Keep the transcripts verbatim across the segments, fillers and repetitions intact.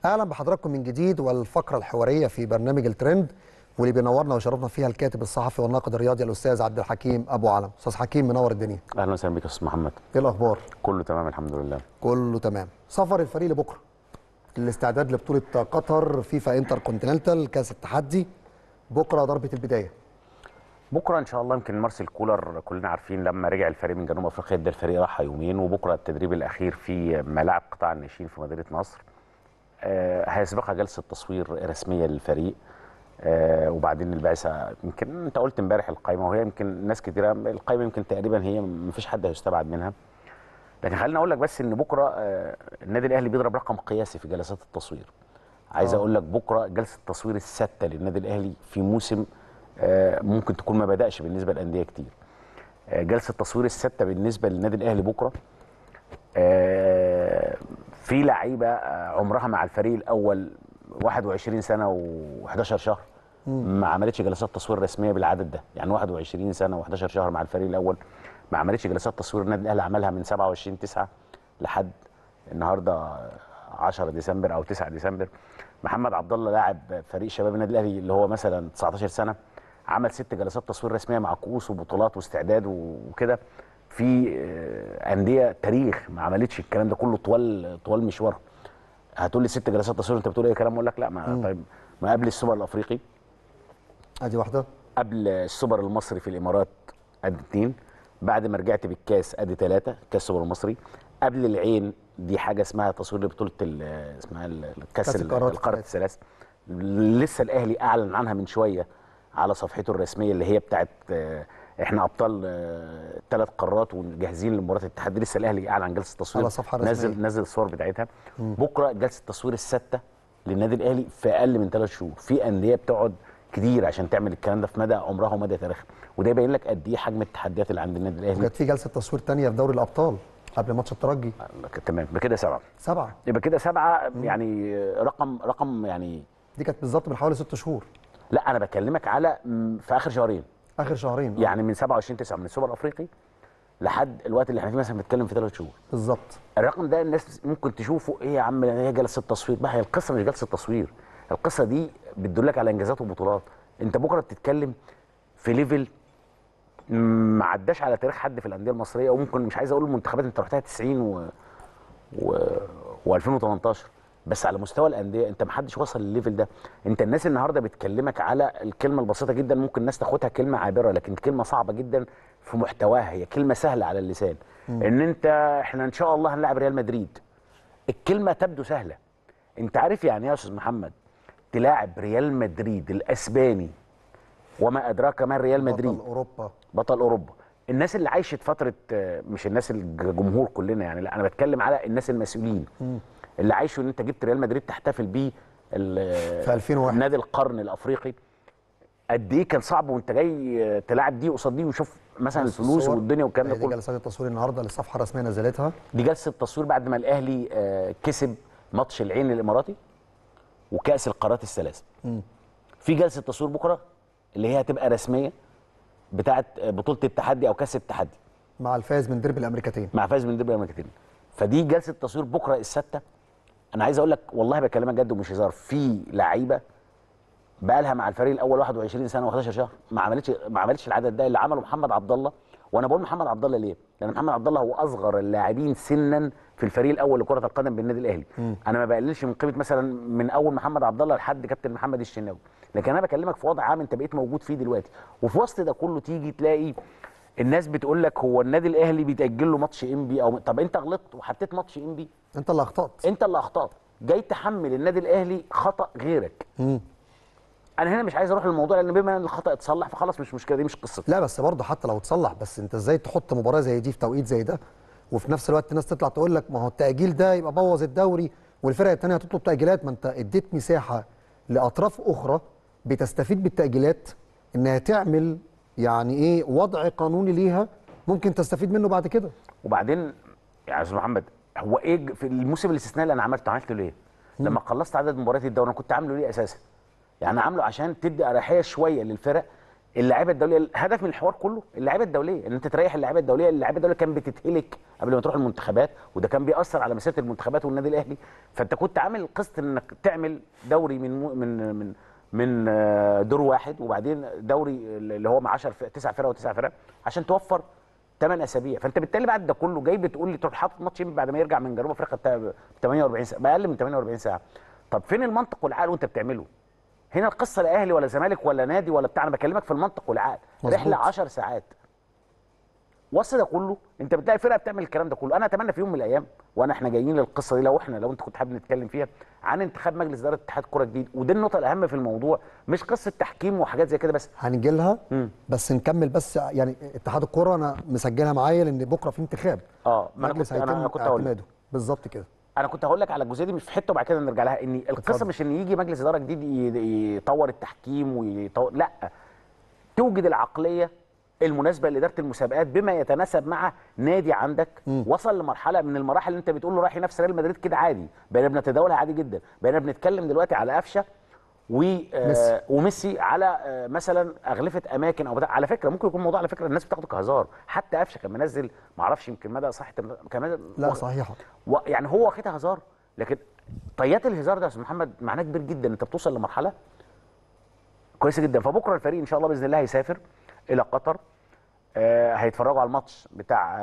اهلا بحضراتكم من جديد والفقره الحواريه في برنامج الترند، واللي بينورنا ويشرفنا فيها الكاتب الصحفي والناقد الرياضي الاستاذ عبد الحكيم ابو علم. استاذ حكيم منور الدنيا. اهلا وسهلا بك يا استاذ محمد. ايه الاخبار؟ كله تمام الحمد لله. كله تمام. سفر الفريق لبكره، الاستعداد لبطوله قطر فيفا انتر كونتيننتال كاس التحدي، بكره ضربه البدايه. بكره ان شاء الله يمكن مارسيل كولر كلنا عارفين لما رجع الفريق من جنوب افريقيا ادى الفريق راحه يومين، وبكره التدريب الاخير في ملاعب قطاع الناشئين في مدينه نصر. آه هيسبقها جلسه تصوير رسميه للفريق. آه وبعدين البعثه، يمكن انت قلت امبارح القائمه، وهي يمكن ناس كتيره القائمه يمكن تقريبا هي ما فيش حد هيستبعد منها. لكن خليني اقول لك بس ان بكره آه النادي الاهلي بيضرب رقم قياسي في جلسات التصوير. عايز اقول لك بكره جلسه التصوير السادسه للنادي الاهلي في موسم آه ممكن تكون ما بداش بالنسبه للانديه كتير. آه جلسه التصوير السادسه بالنسبه للنادي الاهلي بكره. آه في لعيبه عمرها مع الفريق الاول واحد وعشرين سنه وحداشر شهر ما عملتش جلسات تصوير رسميه بالعدد ده، يعني واحد وعشرين سنه وحداشر شهر مع الفريق الاول ما عملتش جلسات تصوير. النادي الاهلي عملها من سبعة وعشرين تسعة لحد النهارده عشرة ديسمبر او تسعة ديسمبر. محمد عبد الله لاعب فريق شباب النادي الاهلي اللي هو مثلا تسعتاشر سنه عمل ست جلسات تصوير رسميه مع كؤوس وبطولات واستعداد وكده في انديه تاريخ ما عملتش الكلام ده كله طوال طوال مشوارها. هتقول لي ست جلسات تصوير انت بتقول اي كلام؟ اقول لك لا. ما طيب ما قبل السوبر الافريقي ادي واحده، قبل السوبر المصري في الامارات ادي اثنين، بعد ما رجعت بالكاس ادي ثلاثه، كاس السوبر المصري. قبل العين دي حاجه اسمها تصوير لبطوله اسمها الكاس القاره الثلاث، لسه الاهلي اعلن عنها من شويه على صفحته الرسميه اللي هي بتاعت احنا ابطال ثلاث قارات وجاهزين لمباراه التحدي. لسه الاهلي اعلن جلسه التصوير على صفحه رسميه، نزل نزل الصور بتاعتها. مم. بكره جلسه التصوير السادسه للنادي الاهلي في اقل من ثلاث شهور. في انديه بتقعد كتير عشان تعمل الكلام ده في مدى عمرها ومدى تاريخها، وده يبين لك قد ايه حجم التحديات اللي عند النادي الاهلي. وكانت في جلسه تصوير ثانيه في دوري الابطال قبل ماتش الترجي. تمام، بكده سبعه سبعه يبقى كده سبعه. مم. يعني رقم رقم يعني دي كانت بالظبط من حوالي ست شهور. لا انا بكلمك على في اخر شهرين اخر شهرين يعني من سبعة وعشرين تسعة من السوبر الافريقي لحد الوقت اللي احنا فيه مثلا بنتكلم في ثلاث شهور بالظبط. الرقم ده الناس ممكن تشوفه ايه يا عم هي جلسه تصوير بقى. هي القصه مش جلسه تصوير، القصه دي بتدلك على انجازات وبطولات. انت بكره بتتكلم في ليفل ما عداش على تاريخ حد في الانديه المصريه، وممكن مش عايز اقول المنتخبات انت رحتها تسعين و و والفين وتمنتاشر، بس على مستوى الانديه انت ما حدش وصل للليفل ده. انت الناس النهارده بتكلمك على الكلمه البسيطه جدا، ممكن الناس تاخدها كلمه عابره لكن كلمه صعبه جدا في محتواها. هي كلمه سهله على اللسان، م. ان انت احنا ان شاء الله هنلاعب ريال مدريد. الكلمه تبدو سهله. انت عارف يعني ايه يا استاذ محمد تلاعب ريال مدريد الاسباني وما ادراك ما ريال مدريد بطل اوروبا بطل اوروبا. الناس اللي عايشت فتره، مش الناس الجمهور كلنا يعني، لا انا بتكلم على الناس المسؤولين م. اللي عايشوا ان انت جبت ريال مدريد تحتفل بيه في ألفين وواحد نادي القرن الافريقي. قد ايه كان صعب وانت جاي تلاعب دي قصاد دي وشوف مثلا الفلوس والدنيا والكلام ده كله. دي جلسات التصوير النهارده اللي الصفحه الرسميه نزلتها. دي جلسه التصوير بعد ما الاهلي كسب ماتش العين الاماراتي وكاس القارات الثلاث. في جلسه تصوير بكره اللي هي هتبقى رسميه بتاعه بطوله التحدي او كاس التحدي مع الفائز من ديربي الامريكتين مع فاز من ديربي الامريكتين. فدي جلسه تصوير بكره السادسه. انا عايز اقول لك والله بكلمك جد ومش هزار، في لعيبه بقى لها مع الفريق الاول واحد وعشرين سنه وحداشر شهر ما عملتش ما عملتش العدد ده اللي عمله محمد عبد الله. وانا بقول محمد عبد الله ليه؟ لان محمد عبد الله هو اصغر اللاعبين سنا في الفريق الاول لكره القدم بالنادي الاهلي. م. انا ما بقللش من قيمه مثلا من اول محمد عبد الله لحد كابتن محمد الشناوي، لكن انا بكلمك في وضع عام انت بقيت موجود فيه دلوقتي. وفي وسط ده كله تيجي تلاقي الناس بتقول لك هو النادي الاهلي بيتاجل له ماتش ام بي او طب انت غلطت وحطيت ماتش ام بي. انت اللي اخطات انت اللي اخطات جاي تحمل النادي الاهلي خطا غيرك. م. انا هنا مش عايز اروح للموضوع لان بما ان الخطا اتصلح فخلاص مش مشكله، دي مش قصتي. لا بس برضه حتى لو اتصلح، بس انت ازاي تحط مباراه زي دي في توقيت زي ده وفي نفس الوقت الناس تطلع تقول لك ما هو التاجيل ده يبقى بوظ الدوري والفرق الثانيه هتطلب تاجيلات. ما انت اديت مساحه لاطراف اخرى بتستفيد بالتاجيلات انها تعمل يعني ايه وضع قانوني ليها ممكن تستفيد منه بعد كده. وبعدين يا استاذ محمد هو ايه في الموسم الاستثنائي اللي انا عملته عملته ليه؟ م. لما خلصت عدد مباريات الدوري انا كنت عامله ليه اساسا؟ يعني عامله عشان تدي اريحيه شويه للفرق اللعيبه الدوليه، الهدف من الحوار كله اللعيبه الدوليه، ان انت تريح اللعيبه الدوليه. اللعيبه الدوليه كانت بتتهلك قبل ما تروح المنتخبات، وده كان بيأثر على مسيره المنتخبات والنادي الاهلي. فانت كنت عامل قصه انك تعمل دوري من من من من دور واحد، وبعدين دوري اللي هو مع عشرة تسع فرق وتسع فرق عشان توفر ثمان اسابيع. فانت بالتالي بعد ده كله جاي بتقول لي تروح حاطط ماتش بعد ما يرجع من جنوب افريقيا ب ثمانية وأربعين ساعه، باقل من ثمانية وأربعين ساعه. طب فين المنطق والعقل وانت بتعمله؟ هنا القصه لا اهلي ولا زمالك ولا نادي ولا بتاع، انا بكلمك في المنطق والعقل. رحله عشر ساعات وصل ده كله، انت بتلاقي فرقه بتعمل الكلام ده كله. انا اتمنى في يوم من الايام، وانا احنا جايين للقصه دي، لو احنا لو انت كنت حابب نتكلم فيها عن انتخاب مجلس اداره اتحاد كره جديد، ودي النقطه الاهم في الموضوع، مش قصه تحكيم وحاجات زي كده بس. هنجي لها، بس نكمل بس. يعني اتحاد الكره انا مسجلها معايا لان بكره في انتخاب. اه ما انا كنت انا كنت هقول بالظبط كده. انا كنت هقول لك على الجزئيه دي مش في حته وبعد كده نرجع لها. ان القصه مش ان يجي مجلس اداره جديد يطور التحكيم ويطور، لا، توجد العقليه المناسبه لاداره المسابقات بما يتناسب مع نادي عندك م. وصل لمرحله من المراحل اللي انت بتقول له رايح ينافس ريال مدريد كده عادي، بقينا بنتداولها عادي جدا. بقينا بنتكلم دلوقتي على قفشه و آه وميسي على آه مثلا اغلفه اماكن او بتاع. على فكره ممكن يكون الموضوع على فكره الناس بتاخده كهزار، حتى قفشه كان منزل ما اعرفش يمكن مدى صحه كمان، لا صحيحه، يعني هو واخدها هزار، لكن طيات الهزار ده يا استاذ محمد معناه كبير جدا. انت بتوصل لمرحله كويسه جدا. فبكره الفريق ان شاء الله باذن الله هيسافر الى قطر، آه هيتفرجوا على الماتش بتاع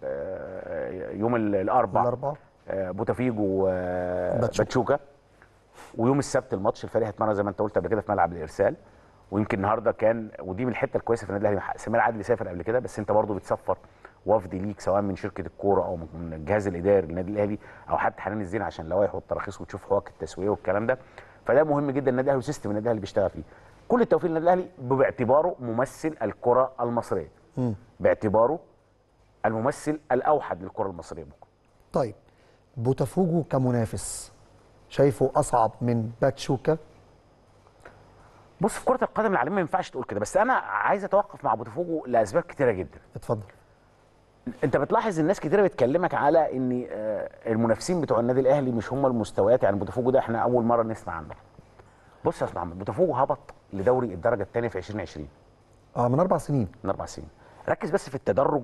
آه يوم الاربعاء الاربعاء آه بوتافيجو وباتشوكا، ويوم السبت الماتش. الفريق هيتمرن زي ما انت قلت قبل كده في ملعب الارسال. ويمكن النهارده كان، ودي من الحته الكويسه في النادي الاهلي، سمير عادل سافر قبل كده، بس انت برضه بتسفر وفد ليك سواء من شركه الكوره او من الجهاز الاداري للنادي الاهلي او حتى حنان الزين عشان لوائح والتراخيص وتشوف حقوق التسويه والكلام ده. فده مهم جدا. النادي الاهلي وسيستم النادي الاهلي بيشتغل فيه. كل التوفيق للنادي الاهلي باعتباره ممثل الكره المصريه، م. باعتباره الممثل الاوحد للكره المصريه بكره. طيب بوتافوجو كمنافس شايفه اصعب من باتشوكا؟ بص، في كره القدم العالميه ما ينفعش تقول كده، بس انا عايز اتوقف مع بوتافوجو لاسباب كتيره جدا. اتفضل. انت بتلاحظ الناس كتيره بتكلمك على ان المنافسين بتوع النادي الاهلي مش هم المستويات. يعني بوتافوجو ده احنا اول مره نسمع عنه. بص يا استاذ محمد، بوتافوجو هبط لدوري الدرجه الثانيه في ألفين وعشرين. اه من اربع سنين. من اربع سنين. ركز بس في التدرج،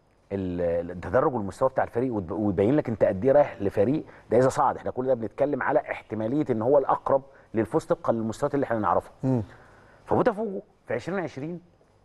التدرج والمستوى بتاع الفريق، ويبين لك انت قد ايه رايح لفريق ده اذا صعد. احنا كل ده بنتكلم على احتماليه ان هو الاقرب للفوز طبقا للمستويات اللي احنا نعرفها. فبوتافوجو في ألفين وعشرين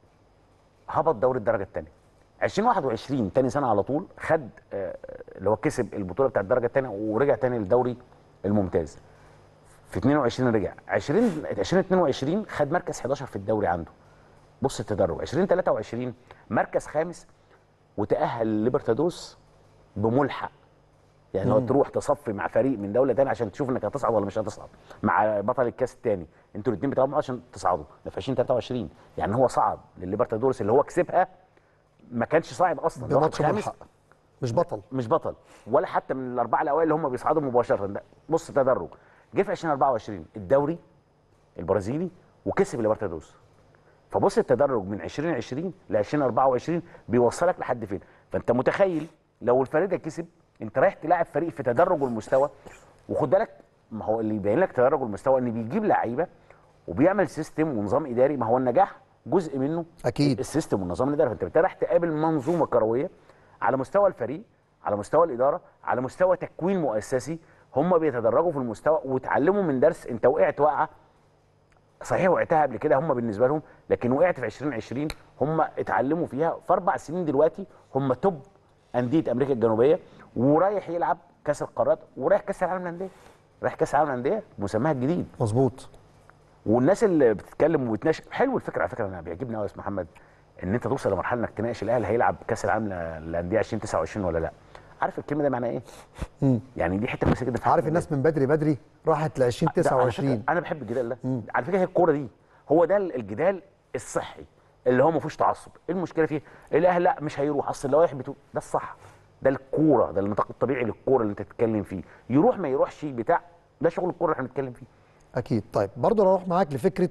هبط دوري الدرجه الثانيه. ألفين وواحد وعشرين ثاني سنه على طول خد اللي هو كسب البطوله بتاعت الدرجه الثانيه ورجع ثاني للدوري الممتاز. في اثنين وعشرين رجع. ألفين واثنين وعشرين خد مركز حداشر في الدوري عنده. بص التدرج. ألفين وثلاثة وعشرين مركز خامس وتأهل لليبرتادوس بملحق. يعني لو تروح تصفي مع فريق من دوله ثانيه عشان تشوف انك هتصعد ولا مش هتصعد، مع بطل الكاس الثاني، انتوا الاثنين بتلعبوا عشان تصعدوا. ده في ألفين وثلاثة وعشرين، يعني هو صعد للليبرتادورس اللي هو كسبها، ما كانش صاعد اصلا، بماتش ملحق، مش بطل مش بطل ولا حتى من الاربعه الاوائل اللي هم بيصعدوا مباشره. ده بص تدرج. جه في ألفين وأربعة وعشرين الدوري البرازيلي وكسب الليبرتادورس. فبص التدرج من ألفين وعشرين ل ألفين وأربعة وعشرين بيوصلك لحد فين. فانت متخيل لو الفريق ده كسب، انت رايح تلاعب فريق في تدرج المستوى. وخد بالك، ما هو اللي يبين لك تدرج المستوى ان بيجيب لعيبه وبيعمل سيستم ونظام اداري. ما هو النجاح جزء منه اكيد السيستم والنظام الاداري. فانت رايح تقابل منظومه كرويه على مستوى الفريق، على مستوى الاداره، على مستوى تكوين مؤسسي. هم بيتدرجوا في المستوى وتعلموا من درس. انت وقعت وقعه صحيح، وقعتها قبل كده هم بالنسبه لهم، لكن وقعت في ألفين وعشرين هم اتعلموا فيها. في اربع سنين دلوقتي هم توب انديه امريكا الجنوبيه، ورايح يلعب كاس القارات، ورايح كاس العالم للانديه. رايح كاس العالم للانديه مسماها الجديد. مظبوط. والناس اللي بتتكلم وبتناقش، حلو الفكره على فكره. انا بيعجبني قوي يا استاذ محمد ان انت توصل لمرحله انك تناقش الاهلي هيلعب كاس العالم للانديه ألفين وتسعة وعشرين ولا لا. عارف الكلمه ده معناها ايه؟ مم. يعني دي حته كويسه جدا. عارف الناس من بدري بدري راحت ل ألفين وتسعة وعشرين. انا بحب الجدال ده. مم. على فكره هي الكوره دي هو ده الجدال الصحي اللي هو ما فيهوش تعصب. ايه المشكله فيه؟ الاهلي لا مش هيروح، اصل اللوائح بتقول ده الصح، ده الكوره، ده النطاق الطبيعي للكوره اللي انت تتكلم فيه. يروح ما يروحش بتاع، ده شغل الكوره اللي احنا بنتكلم فيه. اكيد. طيب برضه لو اروح معاك لفكره،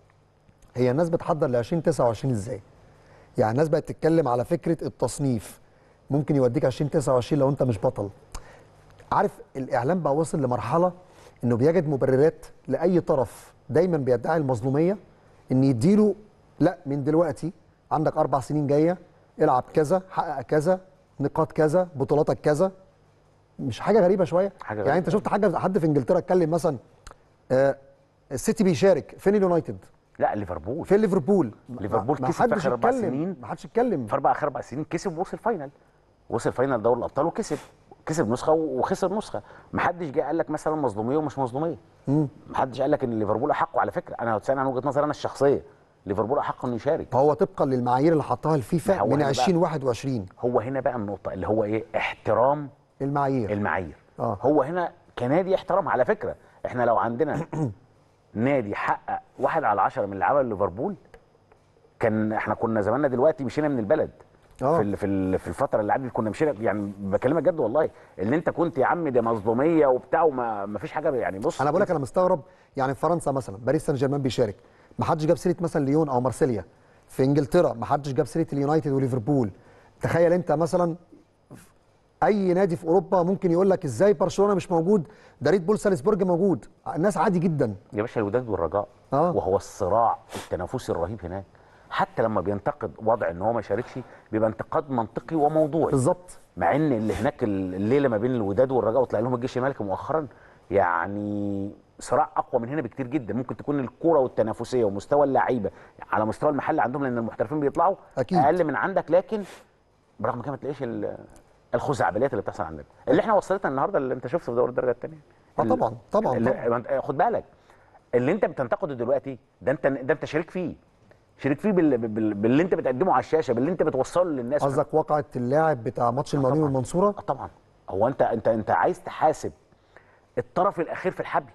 هي الناس بتحضر ل ألفين وتسعة وعشرين ازاي؟ يعني الناس بقت تتكلم على فكره التصنيف ممكن يوديك ألفين وتسعة وعشرين لو انت مش بطل. عارف الاعلام بقى وصل لمرحله انه بيجد مبررات لاي طرف دايما بيدعي المظلوميه ان يديله لا من دلوقتي عندك اربع سنين جايه، العب كذا، حقق كذا، نقاط كذا، بطولاتك كذا. مش حاجه غريبه شويه؟ حاجة يعني غريبة. انت شفت حاجه حد في انجلترا اتكلم مثلا آه السيتي بيشارك فين؟ اليونايتد، لا ليفربول فين ليفربول؟ ليفربول ما كسب في حدش اخر اربع يتكلم، سنين. ما حدش يتكلم. في اربع اخر اربع سنين كسب ووصل فاينل، وصل فاينل دوري الابطال وكسب، كسب نسخه وخسر نسخه. ما حدش جه قال لك مثلا مظلوميه ومش مظلوميه. ما حدش قال لك ان ليفربول احق. على فكره انا هتسالني عن وجهه نظري انا الشخصيه، ليفربول احق انه يشارك. هو طبقا للمعايير اللي حطها ما الفيفا هو من هنا بقى- ألفين وواحد وعشرين. هو هنا بقى النقطه اللي هو ايه؟ احترام المعايير. المعايير. آه. هو هنا كنادي احترام. على فكره احنا لو عندنا نادي حقق واحد على عشرة من اللي عمل ليفربول، كان احنا كنا زماننا دلوقتي مشينا من البلد. آه. في ال- في ال- في الفتره اللي عدت كنا مشينا، يعني بكلمك جد والله، اللي انت كنت يا عم ده مظلوميه وبتاع وما ما فيش حاجه. يعني بص انا بقول لك انا مستغرب، يعني في فرنسا مثلا باريس سان جيرمان بيشارك، ما حدش جاب سيره مثلا ليون او مارسيليا. في انجلترا ما حدش جاب سيره اليونايتد وليفربول. تخيل انت مثلا اي نادي في اوروبا ممكن يقول لك ازاي برشلونه مش موجود، ده ريد بول سالزبورج موجود، الناس عادي جدا. يا باشا الوداد والرجاء. آه. وهو الصراع التنافسي الرهيب هناك. حتى لما بينتقد وضع ان هو ما شاركش بيبقى انتقاد منطقي وموضوعي. بالظبط. مع ان اللي هناك الليله ما بين الوداد والرجاء وطلع لهم الجيش الملكي مؤخرا، يعني صراع اقوى من هنا بكتير جدا. ممكن تكون الكوره والتنافسيه ومستوى اللعيبه على مستوى المحل عندهم، لان المحترفين بيطلعوا أكيد. اقل من عندك، لكن برغم كده ما تلاقيش ال- الخزعبليات اللي بتحصل عندنا، اللي احنا وصلتنا النهارده اللي انت شفته في دوري الدرجه الثانيه. اه طبعا طبعا طبعا. خد بالك اللي انت بتنتقده دلوقتي ده انت ده انت شريك فيه، شريك فيه بال... بال... باللي انت بتقدمه على الشاشه، باللي انت بتوصله للناس. قصدك واقعه اللاعب بتاع ماتش المقاولين والمنصوره؟ اه طبعا. هو انت انت انت عايز تحاسب الطرف الاخير في الحبل،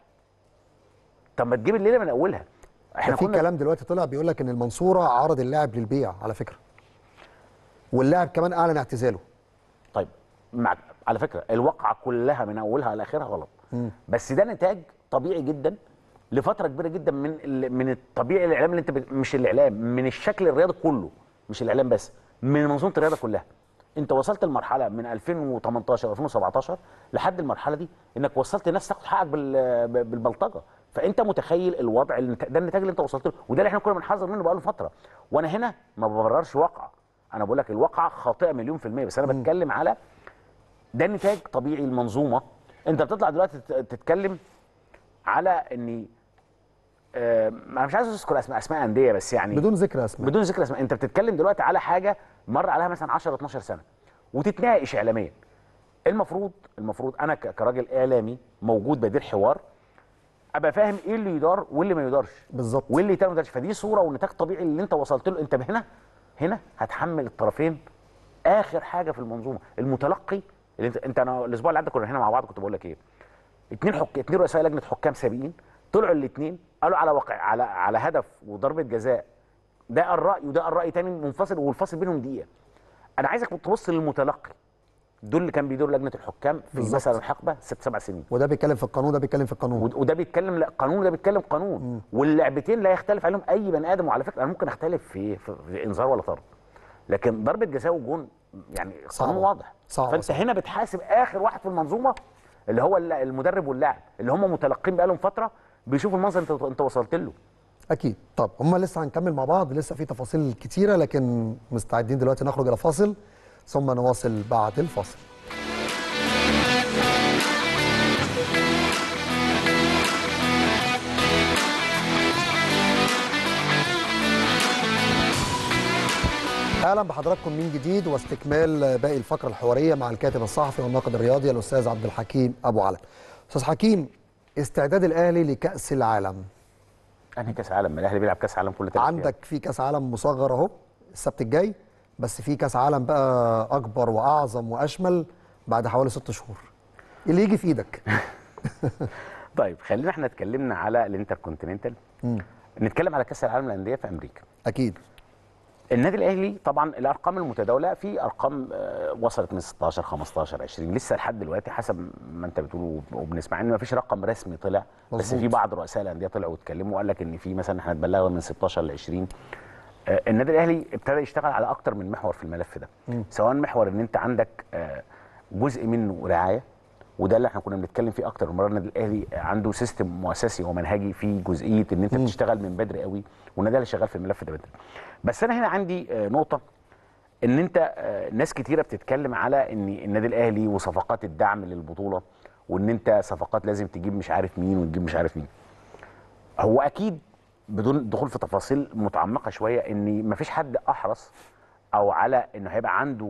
طب ما تجيب الليله من اولها. احنا في كلام دلوقتي طلع بيقول لك ان المنصوره عرض اللاعب للبيع على فكره، واللاعب كمان اعلن اعتزاله. طيب مع... على فكره الواقعه كلها من اولها لاخرها غلط. م. بس ده نتاج طبيعي جدا لفتره كبيره جدا من ال... من الطبيعي الاعلام اللي انت ب... مش الاعلام، من الشكل الرياضي كله، مش الاعلام بس، من منظومه الرياضه كلها. انت وصلت لمرحله من ألفين وتمنتاشر ألفين وسبعتاشر لحد المرحله دي انك وصلت الناس تاخد حقك بال... بالبلطجه. فانت متخيل الوضع اللي ده النتاج اللي انت وصلت له، وده اللي احنا كنا بنحذر منه بقاله فتره. وانا هنا ما ببررش واقعه، انا بقول لك الواقعه خاطئه مليون في الميه، بس انا م. بتكلم على ده نتاج طبيعي المنظومه. انت بتطلع دلوقتي تتكلم على اني آه انا مش عايز اذكر اسماء اسماء انديه، بس يعني بدون ذكر اسماء، بدون ذكر اسماء. انت بتتكلم دلوقتي على حاجه مر عليها مثلا عشرة اتناشر سنه وتتناقش اعلاميا. المفروض المفروض انا كراجل اعلامي موجود بدير حوار ابقى فاهم ايه اللي يدار واللي ما يدارش بالظبط، وايه اللي يتم ما يدارش. فدي صوره ونتاج طبيعي اللي انت وصلت له. انت هنا هنا هتحمل الطرفين اخر حاجه في المنظومه. المتلقي اللي انت انت انا الاسبوع اللي عدى كنا هنا مع بعض، كنت بقول لك ايه، اتنين حك... اتنين رؤساء لجنه حكام سابقين طلعوا الاثنين قالوا على واقع على على هدف وضربه جزاء، ده الراي وده الراي تاني منفصل والفاصل بينهم دقيقه. انا عايزك تبص للمتلقي، دول اللي كان بيدور لجنه الحكام في بالزبط. مثلا حقبه ست سبع سنين، وده بيتكلم في القانون، ده بيتكلم في القانون، وده بيتكلم لا قانون وده بيتكلم قانون. م. واللعبتين لا يختلف عليهم اي بني ادم. وعلى فكره انا ممكن اختلف في, في, في انذار ولا طرد، لكن ضربه جزاء وجون يعني قانون واضح. صعب فانت صعب. هنا بتحاسب اخر واحد في المنظومه اللي هو المدرب واللاعب، اللي هم متلقين بقالهم فتره بيشوفوا المنظر انت انت وصلت له. اكيد. طب هم لسه هنكمل مع بعض، لسه في تفاصيل كتيره، لكن مستعدين دلوقتي نخرج الى فاصل ثم نواصل بعد الفاصل. اهلا بحضراتكم من جديد واستكمال باقي الفقره الحواريه مع الكاتب الصحفي والناقد الرياضي الاستاذ عبد الحكيم ابو علم. استاذ حكيم، استعداد الاهلي لكاس العالم. انهي كاس عالم؟ الاهلي بيلعب كاس عالم كل ثلاث عندك في كاس عالم مصغر اهو السبت الجاي، بس في كاس عالم بقى اكبر واعظم واشمل بعد حوالي ست شهور. اللي يجي في ايدك. طيب خلينا احنا اتكلمنا على الانتركونتيننتال، نتكلم على كاس العالم للانديه في امريكا. اكيد. النادي الاهلي طبعا الارقام المتداوله في ارقام وصلت من ستاشر خمستاشر عشرين لسه لحد دلوقتي حسب ما انت بتقول وبنسمع ان ما فيش رقم رسمي طلع، بس مزبوط. في بعض رؤساء الانديه طلعوا واتكلموا وقال لك ان في مثلا احنا اتبلغنا من ستاشر ل عشرين. النادي الاهلي ابتدى يشتغل على اكتر من محور في الملف ده، م. سواء محور ان انت عندك جزء منه رعايه وده اللي احنا كنا بنتكلم فيه اكتر المره. النادي الاهلي عنده سيستم مؤسسي ومنهجي في جزئيه ان انت بتشتغل من بدري قوي، والنادي الاهلي شغال في الملف ده بدري. بس انا هنا عندي نقطه، ان انت ناس كتيره بتتكلم على ان النادي الاهلي وصفقات الدعم للبطوله، وان انت صفقات لازم تجيب مش عارف مين وتجيب مش عارف مين. هو اكيد بدون الدخول في تفاصيل متعمقه شويه ان مفيش حد احرص او على انه هيبقى عنده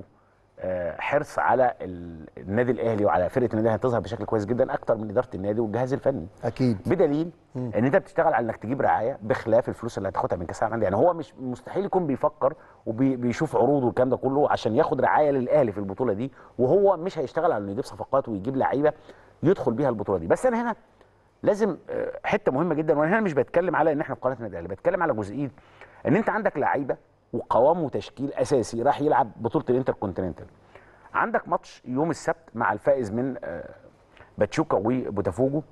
حرص على النادي الاهلي وعلى فرقه النادي الاهلي تظهر بشكل كويس جدا اكتر من اداره النادي والجهاز الفني. اكيد. بدليل مم. ان انت بتشتغل على انك تجيب رعايه بخلاف الفلوس اللي هتاخدها من كاس العالم. يعني هو مش مستحيل يكون بيفكر وبيشوف عروض والكلام ده كله عشان ياخد رعايه للاهلي في البطوله دي، وهو مش هيشتغل على انه يجيب صفقات ويجيب لعيبه يدخل بيها البطوله دي. بس انا هنا لازم حته مهمه جدا، وانا هنا مش بتكلم على ان احنا في قناه النادي الاهلي، بتكلم على جزئيه ان انت عندك لعيبه وقوام وتشكيل اساسي راح يلعب بطوله الانتر كونتيننتال. عندك ماتش يوم السبت مع الفائز من باتشوكا وبوتافوجو.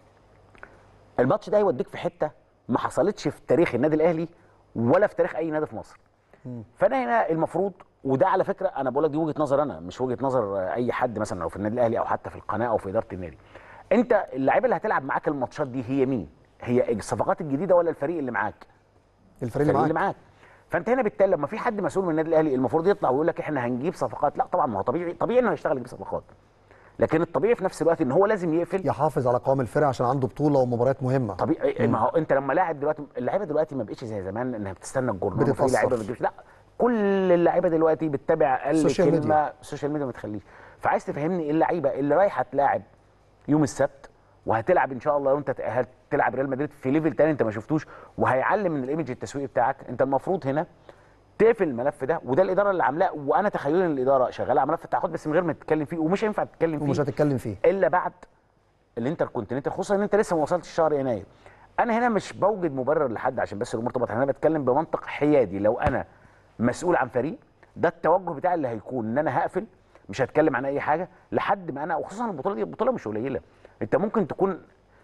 الماتش ده هيوديك في حته ما حصلتش في تاريخ النادي الاهلي ولا في تاريخ اي نادي في مصر. فانا هنا المفروض، وده على فكره انا بقول لك دي وجهه نظر انا مش وجهه نظر اي حد مثلا لو في النادي الاهلي او حتى في القناه او في اداره النادي. انت اللعيبه اللي هتلعب معاك الماتشات دي هي مين؟ هي الصفقات الجديده ولا الفريق اللي معاك؟ الفريق اللي معاك. اللي معاك. فانت هنا بالتالي لما في حد مسؤول من النادي الاهلي المفروض يطلع ويقول لك احنا هنجيب صفقات. لا طبعا، ما هو طبيعي طبيعي انه هيشتغل يجيب صفقات، لكن الطبيعي في نفس الوقت ان هو لازم يقفل يحافظ على قوام الفرقه عشان عنده بطوله ومباريات مهمه. طبيعي. ما هو انت لما لاعب دلوقتي، اللعيبه دلوقتي ما بقتش زي زمان انها بتستنى الجورنال وفي لعيبه ما بتجيبش. لا، كل اللعيبه دلوقتي بتتابع اقل كلمه السوشيال ميديا ما تخليش. فعايز تفهمني اللعيبه اللي رايحه تلاعب يوم السبت وهتلعب ان شاء الله، وانت هتلعب ريال مدريد في ليفل تاني انت ما شفتوش وهيعلم من الايمج التسويقي بتاعك، انت المفروض هنا تقفل الملف ده. وده الاداره اللي عاملاه، وانا تخيلي ان الاداره شغاله على ملف التعاقد بس من غير ما تتكلم فيه، ومش هينفع تتكلم فيه ومش هتتكلم فيه الا بعد الانتر كونتيننتال، خصوصا ان انت لسه ما وصلتش شهر يناير. انا هنا مش بوجد مبرر لحد عشان بس الامور تبقى، انا بتكلم بمنطق حيادي. لو انا مسؤول عن فريق، ده التوجه بتاعي اللي هيكون ان انا هقفل، مش هتكلم عن اي حاجه لحد ما انا، وخصوصا البطوله دي بطوله مش قليله. انت ممكن تكون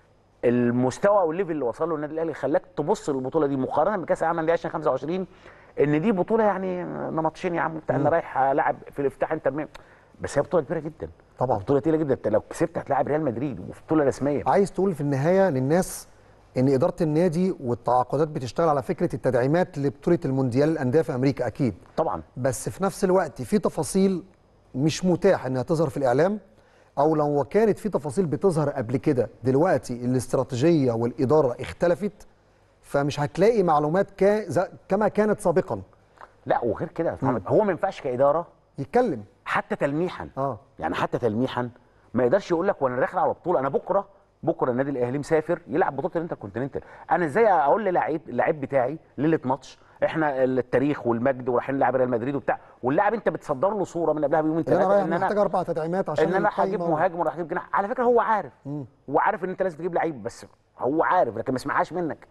المستوى او الليفل اللي وصل له النادي الاهلي خلاك تبص للبطوله دي مقارنه بكاس العالم للانديه ألفين وخمسة وعشرين ان دي بطوله يعني ماتشين يا عم، انا رايح العب في الافتتاح انت مين. بس هي بطوله كبيره جدا طبعا، بطوله تقيله جدا. انت لو كسبت هتلاعب ريال مدريد وفي بطوله رسميه. عايز تقول في النهايه للناس ان اداره النادي والتعاقدات بتشتغل على فكره التدعيمات لبطوله المونديال الانديه في امريكا اكيد طبعا، بس في نفس الوقت في تفاصيل مش متاح انها تظهر في الاعلام، او لو كانت في تفاصيل بتظهر قبل كده دلوقتي الاستراتيجيه والاداره اختلفت، فمش هتلاقي معلومات كما كانت سابقا. لا وغير كده هو ما ينفعش كاداره يتكلم حتى تلميحا. اه يعني حتى تلميحا ما يقدرش يقول لك وانا داخل على بطوله، انا بكره بكره النادي الاهلي مسافر يلعب بطوله الانتر كونتيننتال. انا ازاي اقول للاعيب اللعيب بتاعي ليله ماتش احنا التاريخ والمجد ورايحين نلعب ريال مدريد وبتاع، واللاعب انت بتصدر له صوره من قبلها بيومين ثلاثه ان انا محتاج اربع تدعيمات عشان ان انا هجيب مهاجم وراح اجيب جناح. على فكره هو عارف مم. هو عارف ان انت لازم تجيب لعيب، بس هو عارف لكن ما يسمعهاش منك.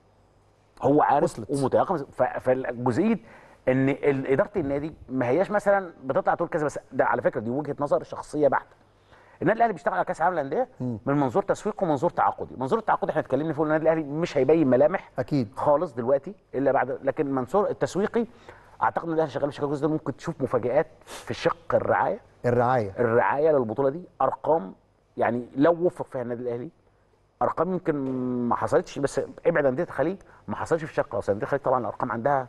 هو عارف ومتيقن. فالجزئيه ان اداره النادي ما هياش مثلا بتطلع تقول كذا، بس ده على فكره دي وجهه نظر شخصيه بحته. النادي الاهلي بيشتغل على كاس العالم للانديه من منظور تسويقي ومنظور تعاقدي. منظور التعاقدي احنا اتكلمنا فيه، النادي الاهلي مش هيبين ملامح اكيد خالص دلوقتي الا بعد، لكن منظور التسويقي اعتقد ان الاهلي شغال بشكل كويس. ده ممكن تشوف مفاجآت في شق الرعايه الرعايه الرعايه للبطوله دي، ارقام يعني لو وفق فيها النادي الاهلي ارقام يمكن ما حصلتش، بس ابعد انديه الخليج ما حصلش في شق اصلا. انديه الخليج طبعا الارقام عندها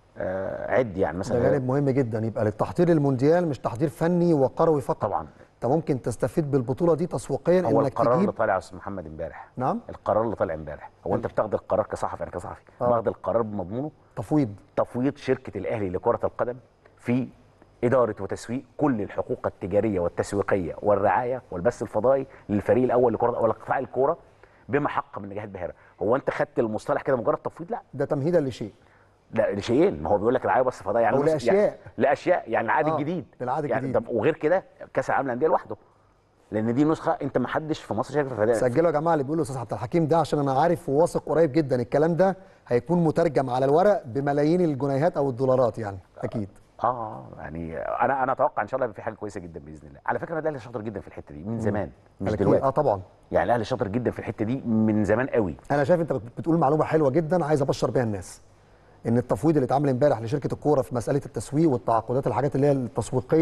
آه عد يعني مثلا. ده جانب مهم جدا، يبقى للتحضير للمونديال مش تحضير فني وقروي فقط. طبعا انت ممكن تستفيد بالبطوله دي تسويقيا هو انك القرار تجيب. اللي طالع يا استاذ محمد امبارح، نعم القرار اللي طالع امبارح هو انت بتاخد القرار كصحفي، انا كصحفي آه. باخد القرار بمضمونه تفويض تفويض شركه الاهلي لكره القدم في اداره وتسويق كل الحقوق التجاريه والتسويقيه والرعايه والبث الفضائي للفريق الاول لكره ولا قطاع الكوره بما حق من نجاحات بهيره. هو انت خدت المصطلح كده مجرد تفويض؟ لا، ده تمهيدا لشيء. لا لشيئين، ما هو بيقول لك رعايه وبث فضائي يعني او لاشياء يعني لاشياء يعني العقد آه. الجديد العقد يعني الجديد وغير كده كاس العالم للانديه لوحده، لان دي نسخه انت ما حدش في مصر شايف الفريق. سجلوا يا جماعه اللي بيقولوا استاذ عبد الحكيم ده، عشان انا عارف وواثق قريب جدا الكلام ده هيكون مترجم على الورق بملايين الجنيهات او الدولارات يعني اكيد. اه يعني انا انا اتوقع ان شاء الله يبقى في حاجه كويسه جدا باذن الله. على فكره الاهلي شاطر جدا في الحته دي من زمان مش دلوقتي. اه طبعا يعني الاهلي شاطر جدا في الحته دي من زمان قوي. انا شايف انت بتقول معلومه حلوه جدا عايز ابشر بيها الناس، ان التفويض اللي اتعمل امبارح لشركه الكوره في مساله التسويق والتعاقدات الحاجات اللي هي التسويقيه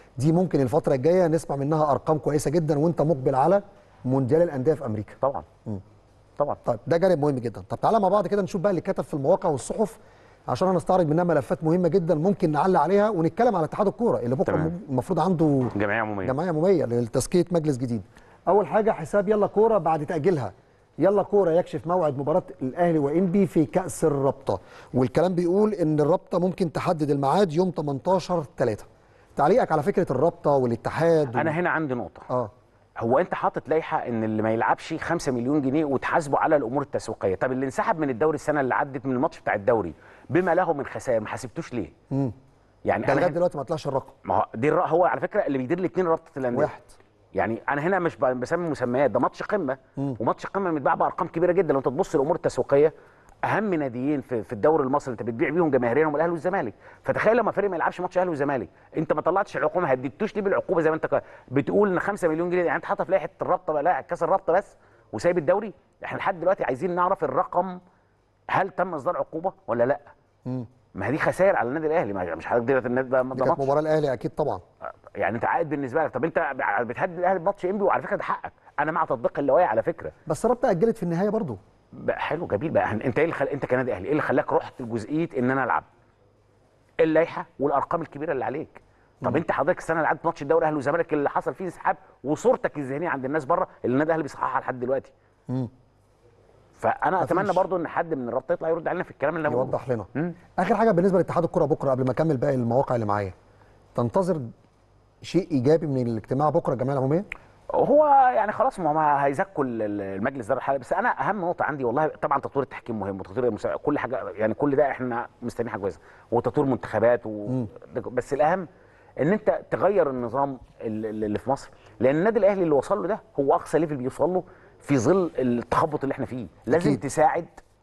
دي ممكن الفتره الجايه نسمع منها ارقام كويسه جدا وانت مقبل على مونديال الانديه في امريكا. طبعا م. طبعا. طيب ده جانب مهم جدا. طب تعالى مع بعض كده نشوف بقى اللي كتب في المواقع والصحف عشان هنستعرض منها ملفات مهمه جدا ممكن نعلق عليها ونتكلم على اتحاد الكوره اللي بكره تمام. المفروض عنده جمعيه عموميه جمعيه عموميه لتزكيه مجلس جديد. اول حاجه حساب يلا كوره بعد تاجيلها. يلا كوره يكشف موعد مباراه الاهلي وانبي في كاس الرابطه، والكلام بيقول ان الرابطه ممكن تحدد الميعاد يوم تمنتاشر تلاتة. تعليقك على فكره الرابطه والاتحاد و... انا هنا عندي نقطه. اه هو انت حاطط لائحه ان اللي ما يلعبش خمسة مليون جنيه وتحاسبه على الامور التسويقيه. طب اللي انسحب من الدوري السنه اللي عدت من الماتش بتاع الدوري بما له من خسائر ما حاسبتوش ليه؟ امم يعني ده انا لغايه دلوقتي ما طلعش الرقم. ما هو دي الر... هو على فكره اللي بيدير الاثنين رابطه الانديه واحد. يعني انا هنا مش بسمي مسميات، ده ماتش قمه مم. وماتش قمه متباع بارقام كبيره جدا. لو انت تبص للامور التسويقيه اهم ناديين في, في الدوري المصري انت بتبيع بيهم جماهيريا هم الاهلي والزمالك. فتخيل لما فريق ما يلعبش ماتش اهلي والزمالك انت ما طلعتش العقوبه، ما هددتوش ليه بالعقوبه زي ما انت بتقول ان خمسة مليون جنيه. يعني انت حاطط في لائحه الرابطه بقى لا كاس الرابطه بس وسايب الدوري. احنا لحد دلوقتي عايزين نعرف الرقم، هل تم اصدار عقوبه ولا لا؟ مم. ما هي دي خسائر على النادي الاهلي، مش حضرتك ديت النادي ده دي كانت مباراه الاهلي اكيد طبعا. يعني انت عائد بالنسبه لك. طب انت بتهدد الاهلي بماتش انبي وعلى فكره ده حقك، انا مع تطبيق اللوائح على فكره. بس الرابطه اجلت في النهايه برضو. بقى حلو جميل بقى. انت ايه اللي خل... انت كنادي اهلي ايه اللي خلاك رحت لجزئيه ان انا العب؟ اللائحه والارقام الكبيره اللي عليك. طب مم. انت حضرتك السنه اللي عدت ماتش الدوري الاهلي والزمالك اللي حصل فيه انسحاب وصورتك الذهنيه عند الناس بره اللي النادي الاهلي بيصححها لحد دلوقتي. امم فانا اتمنى برضو ان حد من الرابطه يطلع يرد علينا في الكلام اللي انا يوضح لنا. مم. اخر حاجه بالنسبه لاتحاد الكره بكره قبل ما اكمل باقي المواقع اللي معايا، تنتظر شيء ايجابي من الاجتماع بكره الجمعيه العموميه؟ هو يعني خلاص ما هم هيزكوا المجلس ده الحالي. بس انا اهم نقطه عندي والله طبعا تطوير التحكيم مهم وتطوير المسا... كل حاجه يعني كل ده احنا مستنيين حاجه كويسه وتطوير منتخبات و... بس الاهم ان انت تغير النظام اللي في مصر، لان النادي الاهلي اللي وصل له ده هو اقصى ليفل بيوصل له في ظل التخبط اللي احنا فيه. لازم أكيد. تساعد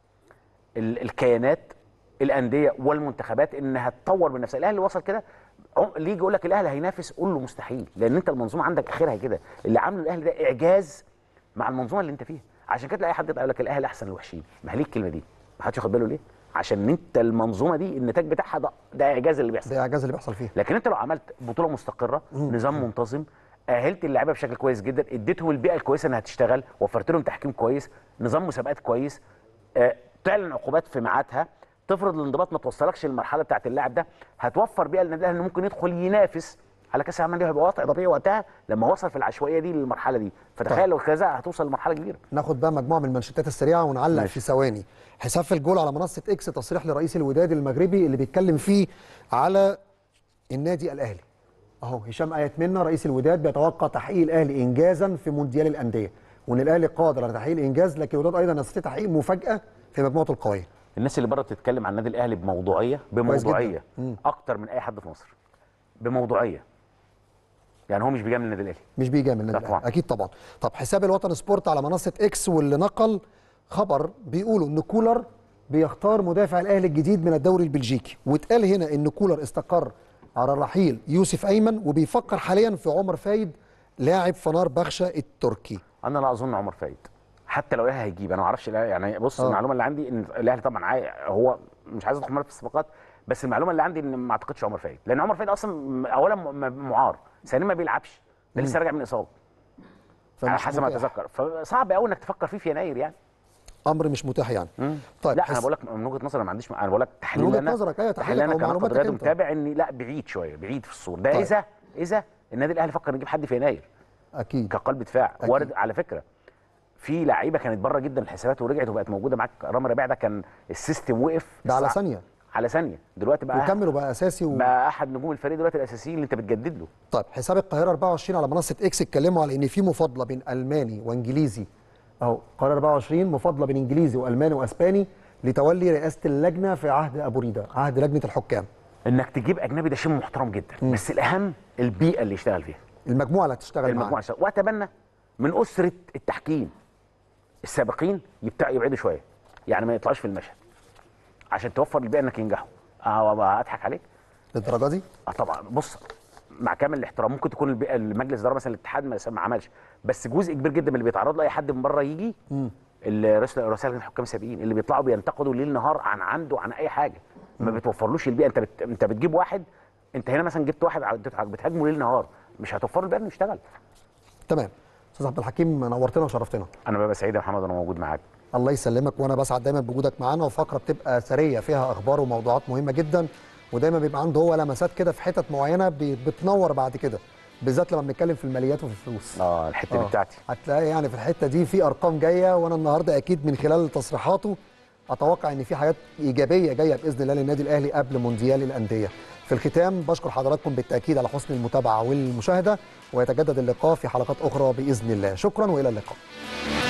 ال... الكيانات الانديه والمنتخبات انها تطور من نفسها. الاهلي وصل كده اللي يجي يقول لك الاهلي هينافس قول له مستحيل، لان انت المنظومه عندك اخرها كده. اللي عامله الاهلي ده اعجاز مع المنظومه اللي انت فيها. عشان كده تلاقي حد يقول لك الاهلي احسن الوحشين. ما هي ليه الكلمه دي؟ ما حدش ياخد باله ليه؟ عشان انت المنظومه دي النتاج بتاعها ده, ده اعجاز اللي بيحصل. ده اعجاز اللي بيحصل فيها. لكن انت لو عملت بطوله مستقره، مم. نظام منتظم، اهلت اللعيبه بشكل كويس جدا، اديتهم البيئه الكويسه انها تشتغل، وفرت لهم تحكيم كويس، نظام مسابقات كويس، آه، تعلن عقوبات في ميعادها، تفرض الانضباط ما توصلكش للمرحله بتاعت اللاعب ده، هتوفر بيئه للنادي الاهلي انه ممكن يدخل ينافس على كاس العالم. دي هيبقى وضع طبيعي وقتها لما وصل في العشوائيه دي للمرحله دي. فتخيل لو كذا هتوصل لمرحله كبيره. ناخد بقى مجموعه من المنشطات السريعه ونعلق ماشي. في ثواني. حساب في الجول على منصه اكس تصريح لرئيس الوداد المغربي اللي بيتكلم فيه على النادي الاهلي. اهو هشام ايات منا رئيس الوداد بيتوقع تحقيق الاهلي انجازا في مونديال الانديه، وان الاهلي قادر على تحقيق الانجاز، لكن الوداد ايضا يستطيع تحقيق مفاجاه في مجموعته القويه. الناس اللي بره بتتكلم عن النادي الاهلي بموضوعيه بموضوعيه اكتر من اي حد في مصر. بموضوعيه. يعني هو مش بيجامل النادي الاهلي. مش بيجامل النادي الاهلي اكيد طبعا. طب حساب الوطن سبورت على منصه اكس واللي نقل خبر بيقولوا ان كولر بيختار مدافع الاهلي الجديد من الدوري البلجيكي، واتقال هنا ان كولر استقر على رحيل يوسف ايمن وبيفكر حاليا في عمر فايد لاعب فنار بخشة التركي. انا لا اظن عمر فايد حتى لو الاهلي هيجيب. انا ما اعرفش يعني. بص آه. المعلومه اللي عندي ان الاهلي طبعا عاي... هو مش عايز ادخل في الصفقات، بس المعلومه اللي عندي ان ما اعتقدش عمر فايد، لان عمر فايد اصلا اولا معار، ثانيا ما بيلعبش، ده لسه راجع من اصابه على حسب ما اتذكر. فصعب قوي انك تفكر فيه في يناير يعني. امر مش متاح يعني. مم. طيب لا انا بقول لك من وجهه نظري ما عنديش. انا بقول لك تحليل من وجهه نظرك. ايوه تحليل انا كنقد رياضي متابع اني لا بعيد شويه، بعيد في الصوره ده. طيب. اذا اذا النادي الاهلي فكر يجيب حد في يناير اكيد كقلب دفاع وارد. على فكره في لعيبه كانت بره جدا الحسابات ورجعت وبقت موجوده معاك. رامي ربيع ده كان السيستم وقف ده على ثانيه على ثانيه، دلوقتي بقى وكمل وبقى اساسي و... بقى احد نجوم الفريق دلوقتي الاساسيين اللي انت بتجدد له. طيب حساب القاهره أربعة وعشرين على منصه اكس اتكلموا على ان في مفاضله بين الماني وانجليزي. اهو القاهره أربعة وعشرين مفاضله بين انجليزي والماني واسباني لتولي رئاسه اللجنه في عهد ابو ريده، عهد لجنه الحكام. انك تجيب اجنبي ده شيء محترم جدا. م. بس الاهم البيئه اللي يشتغل فيها، المجموعه اللي هتشتغل معاها، المجموعه معاه. واتمنى من اسره التحكيم السابقين يبتع يبعدوا شويه، يعني ما يطلعوش في المشهد عشان توفر البيئه انك ينجحوا. اه اضحك عليك للدرجه دي؟ اه طبعا. بص مع كامل الاحترام ممكن تكون البيئه المجلس ده مثلا الاتحاد ما عملش، بس جزء كبير جدا من اللي بيتعرض له اي حد من بره يجي رؤساء الحكام السابقين اللي بيطلعوا بينتقدوا ليل نهار عن عنده عن اي حاجه. ما بتوفرلوش البيئه. انت بت... انت بتجيب واحد انت هنا مثلا جبت واحد بتهاجمه ليل نهار، مش هتوفر له البيئه انه يشتغل. تمام. استاذ عبد الحكيم نورتنا وشرفتنا. انا ببقى سعيد يا محمد وانا موجود معاك. الله يسلمك، وانا بسعد دايما بوجودك معانا، وفقره بتبقى ثريه فيها اخبار وموضوعات مهمه جدا، ودايما بيبقى عنده هو لمسات كده في حتت معينه بتنور بعد كده، بالذات لما بنتكلم في الماليات وفي الفلوس. اه الحته دي بتاعتي. هتلاقي يعني في الحته دي في ارقام جايه، وانا النهارده اكيد من خلال تصريحاته اتوقع ان في حاجات ايجابيه جايه باذن الله للنادي الاهلي قبل مونديال الانديه. في الختام بشكر حضراتكم بالتاكيد على حسن المتابعه والمشاهده، ويتجدد اللقاء في حلقات اخرى باذن الله. شكرا والى اللقاء.